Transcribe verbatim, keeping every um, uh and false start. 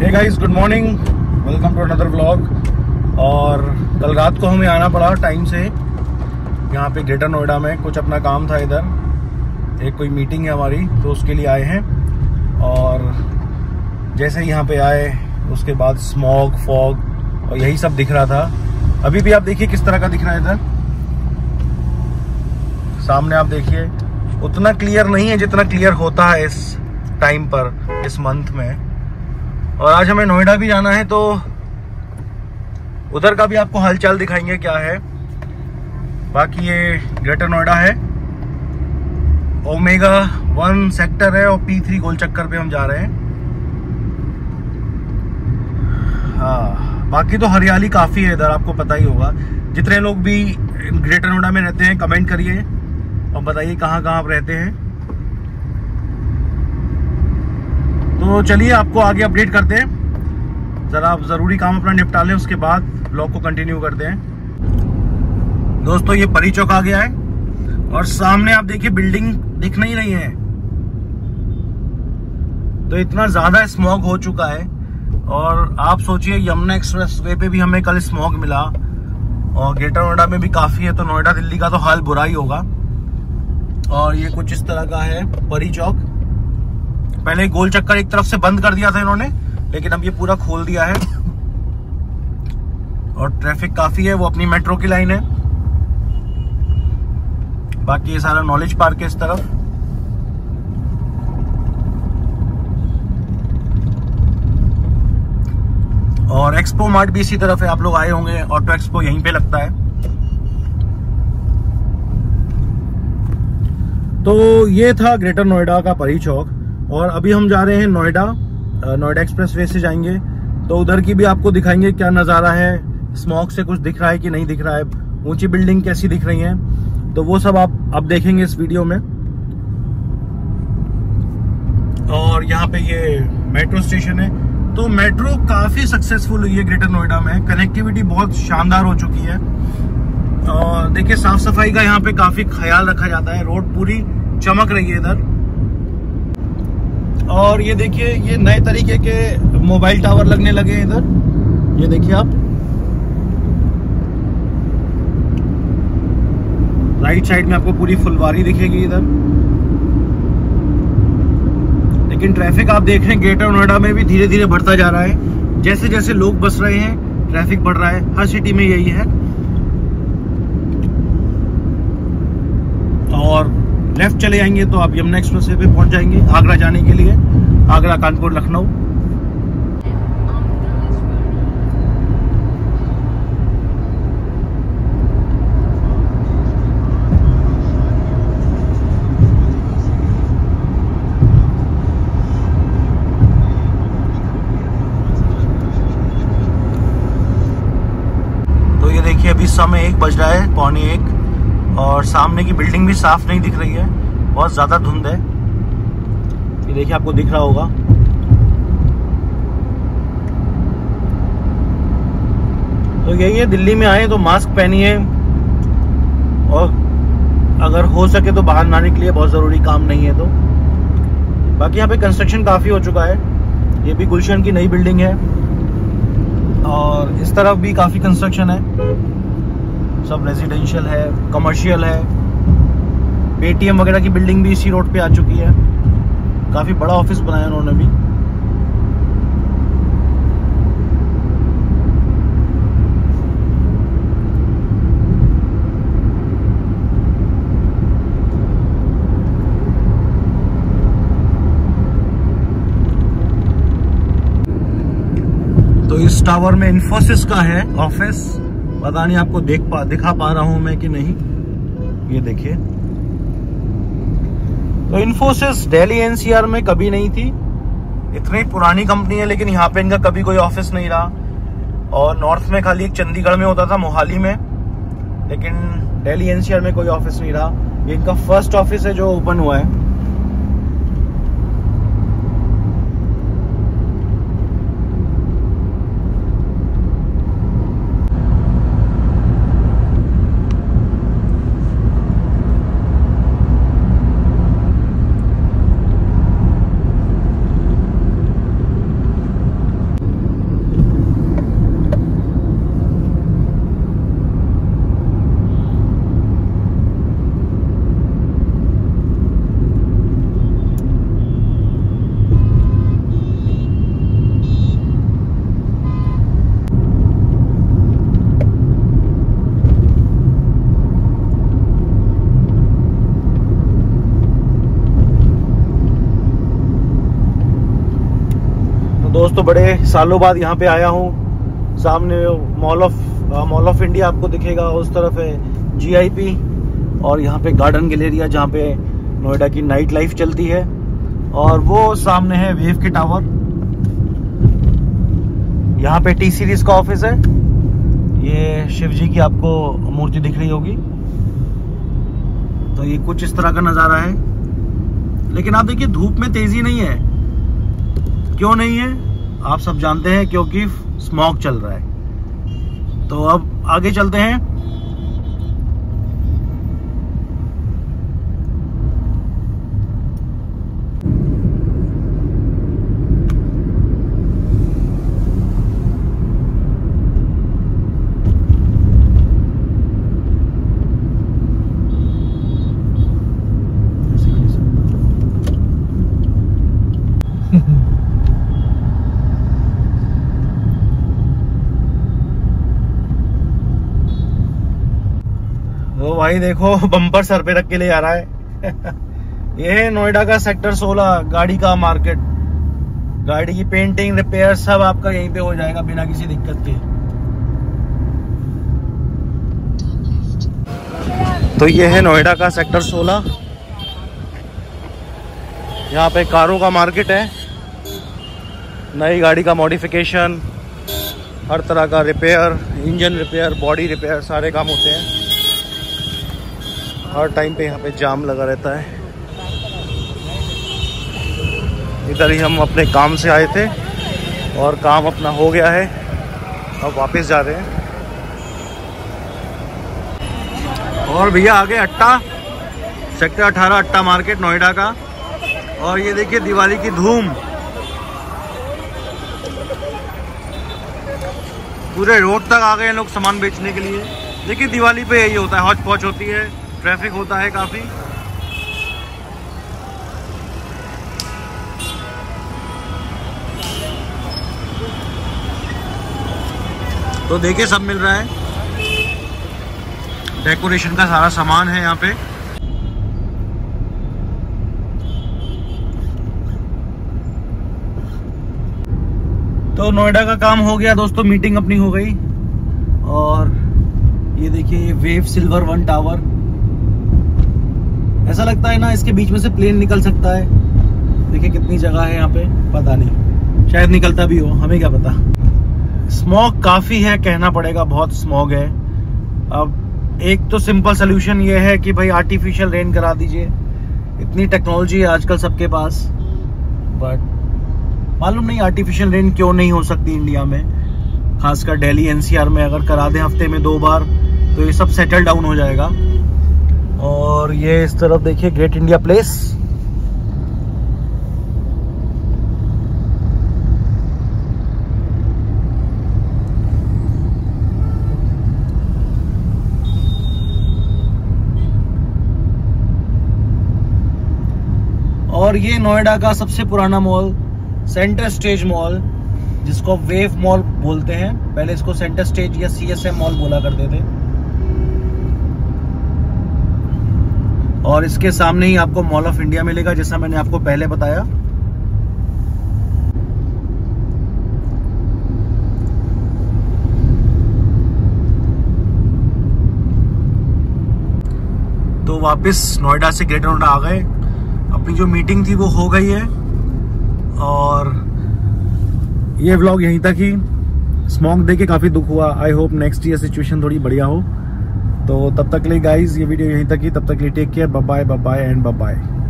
Hey guys, good morning, welcome to another vlog. और कल रात को हमें आना पड़ा टाइम से यहाँ पे ग्रेटर नोएडा में, कुछ अपना काम था इधर, एक कोई मीटिंग है हमारी, तो उसके लिए आए हैं। और जैसे ही यहाँ पे आए उसके बाद स्मॉग, फॉग और यही सब दिख रहा था। अभी भी आप देखिए किस तरह का दिख रहा है इधर सामने, आप देखिए उतना क्लियर नहीं है जितना क्लियर होता है इस टाइम पर, इस मंथ में। और आज हमें नोएडा भी जाना है, तो उधर का भी आपको हालचाल दिखाएंगे क्या है। बाकी ये ग्रेटर नोएडा है, ओमेगा वन सेक्टर है और पी थ्री गोल चक्कर पे हम जा रहे हैं। हाँ, बाकी तो हरियाली काफी है इधर, आपको पता ही होगा। जितने लोग भी ग्रेटर नोएडा में रहते हैं कमेंट करिए और बताइए कहाँ कहाँ आप रहते हैं। तो चलिए आपको आगे अपडेट करते हैं, जरा जरूरी काम अपना निपटा लें, उसके बाद ब्लॉग को कंटिन्यू करते हैं। दोस्तों ये परी चौक आ गया है और सामने आप देखिए बिल्डिंग दिख नहीं रही है, तो इतना ज्यादा स्मॉग हो चुका है। और आप सोचिए यमुना एक्सप्रेस वे पे भी हमें कल स्मॉग मिला और ग्रेटर नोएडा में भी काफी है, तो नोएडा दिल्ली का तो हाल बुरा ही होगा। और ये कुछ इस तरह का है परी चौक। पहले गोल चक्कर एक तरफ से बंद कर दिया था इन्होंने, लेकिन अब ये पूरा खोल दिया है और ट्रैफिक काफी है। वो अपनी मेट्रो की लाइन है। बाकी ये सारा नॉलेज पार्क है इस तरफ। और एक्सपो मार्ट भी इसी तरफ है, आप लोग आए होंगे, ऑटो एक्सपो यहीं पे लगता है। तो ये था ग्रेटर नोएडा का परी चौक। और अभी हम जा रहे हैं नोएडा, नोएडा एक्सप्रेस वे से जाएंगे, तो उधर की भी आपको दिखाएंगे क्या नज़ारा है, स्मॉग से कुछ दिख रहा है कि नहीं दिख रहा है, ऊंची बिल्डिंग कैसी दिख रही है, तो वो सब आप अब देखेंगे इस वीडियो में। और यहाँ पे ये मेट्रो स्टेशन है, तो मेट्रो काफी सक्सेसफुल हुई है ग्रेटर नोएडा में, कनेक्टिविटी बहुत शानदार हो चुकी है। और देखिए साफ सफाई का यहाँ पे काफी ख्याल रखा जाता है, रोड पूरी चमक रही है इधर। और ये देखिए ये नए तरीके के मोबाइल टावर लगने लगे हैं इधर, ये देखिए आप राइट साइड में आपको पूरी फुलवारी दिखेगी इधर। लेकिन ट्रैफिक आप देख रहे हैं ग्रेटर नोएडा में भी धीरे धीरे बढ़ता जा रहा है, जैसे जैसे लोग बस रहे हैं ट्रैफिक बढ़ रहा है, हर सिटी में यही है। और लेफ्ट चले जाएंगे तो आप यमुना एक्सप्रेस वे पे पहुंच जाएंगे आगरा जाने के लिए, आगरा, कानपुर, लखनऊ। तो ये देखिए अभी समय एक बज रहा है, पौने एक, और सामने की बिल्डिंग भी साफ नहीं दिख रही है, बहुत ज्यादा धुंध है। ये देखिए आपको दिख रहा होगा। तो यही है, दिल्ली में आए तो मास्क पहनिए, और अगर हो सके तो बाहर ना निकलिए, बहुत जरूरी काम नहीं है तो। बाकी यहाँ पे कंस्ट्रक्शन काफी हो चुका है, ये भी गुलशन की नई बिल्डिंग है और इस तरफ भी काफी कंस्ट्रक्शन है, सब रेजिडेंशियल है, कमर्शियल है। पेटीएम वगैरह की बिल्डिंग भी इसी रोड पे आ चुकी है, काफी बड़ा ऑफिस बनाया उन्होंने भी। तो इस टावर में इन्फोसिस का है ऑफिस, पता नहीं आपको देख पा दिखा पा रहा हूं मैं कि नहीं, ये देखिए। तो इन्फोसिस दिल्ली एनसीआर में कभी नहीं थी, इतनी पुरानी कंपनी है, लेकिन यहाँ पे इनका कभी कोई ऑफिस नहीं रहा। और नॉर्थ में खाली एक चंडीगढ़ में होता था, मोहाली में, लेकिन दिल्ली एनसीआर में कोई ऑफिस नहीं रहा। ये इनका फर्स्ट ऑफिस है जो ओपन हुआ है। दोस्तों बड़े सालों बाद यहाँ पे आया हूँ। सामने mall of mall of India आपको दिखेगा, उस तरफ है जी आई पी और यहाँ पे गार्डन गैलेरिया जहाँ पे नोएडा की नाइट लाइफ चलती है। और वो सामने है वेव के टावर। यहाँ पे टी सीरीज का ऑफिस है। ये शिव जी की आपको मूर्ति दिख रही होगी। तो ये कुछ इस तरह का नज़ारा है। लेकिन आप देखिए धूप में तेजी नहीं है। क्यों नहीं है आप सब जानते हैं, क्योंकि स्मॉग चल रहा है। तो अब आगे चलते हैं। वो भाई देखो बम्पर सर पे रख के ले आ रहा है। ये है नोएडा का सेक्टर सोलह गाड़ी का मार्केट। गाड़ी की पेंटिंग रिपेयर सब आपका यहीं पे हो जाएगा बिना किसी दिक्कत के। तो ये है नोएडा का सेक्टर सोलह। यहाँ पे कारों का मार्केट है। नई गाड़ी का मॉडिफिकेशन, हर तरह का repair, engine repair, body repair, सारे काम होते हैं। हर टाइम पे यहाँ पे जाम लगा रहता है। इधर ही हम अपने काम से आए थे और काम अपना हो गया है। अब वापस जा रहे हैं। और भैया आगे अट्टा, सेक्टर अठारह अट्टा मार्केट नोएडा का। और ये देखिए दिवाली की धूम। पूरे रोड तक आ गए हैं लोग सामान बेचने के लिए। देखिए दिवाली पे यही होता है, हौच पौच होती है, ट्रैफिक होता है काफी। तो देखिए सब मिल रहा है। डेकोरेशन का सारा सामान है यहाँ पे। तो नोएडा का काम हो गया दोस्तों, मीटिंग अपनी हो गई। और ये देखिए ये वेव सिल्वर वन टावर। ऐसा लगता है ना इसके बीच में से प्लेन निकल सकता है। देखिए कितनी जगह है यहाँ पे, पता नहीं, शायद निकलता भी हो, हमें क्या पता। स्मॉग काफी है, कहना पड़ेगा, बहुत स्मॉग है। अब एक तो सिंपल सोल्यूशन ये है कि भाई आर्टिफिशियल रेन करा दीजिए। इतनी टेक्नोलॉजी है आजकल सबके पास, बट मालूम नहीं आर्टिफिशियल रेन क्यों नहीं हो सकती इंडिया में। खासकर दिल्ली एन सी आर में अगर करा दें हफ्ते में दो बार तो ये सब सेटल डाउन हो जाएगा। और ये इस तरफ देखिए ग्रेट इंडिया प्लेस। और ये नोएडा का सबसे पुराना मॉल सेंटर स्टेज मॉल, जिसको वेव मॉल बोलते हैं। पहले इसको सेंटर स्टेज या सी एस एम मॉल बोला करते थे। और इसके सामने ही आपको मॉल ऑफ इंडिया मिलेगा, जैसा मैंने आपको पहले बताया। तो वापस नोएडा से ग्रेटर नोएडा आ गए। अपनी जो मीटिंग थी वो हो गई है। और ये व्लॉग यहीं तक ही। स्मॉग देख के काफी दुख हुआ। I hope next year situation थोड़ी बढ़िया हो। तो तब तक के लिए गाइज ये वीडियो यहीं तक ही। तब तक के लिए take care, bye bye bye and bye bye.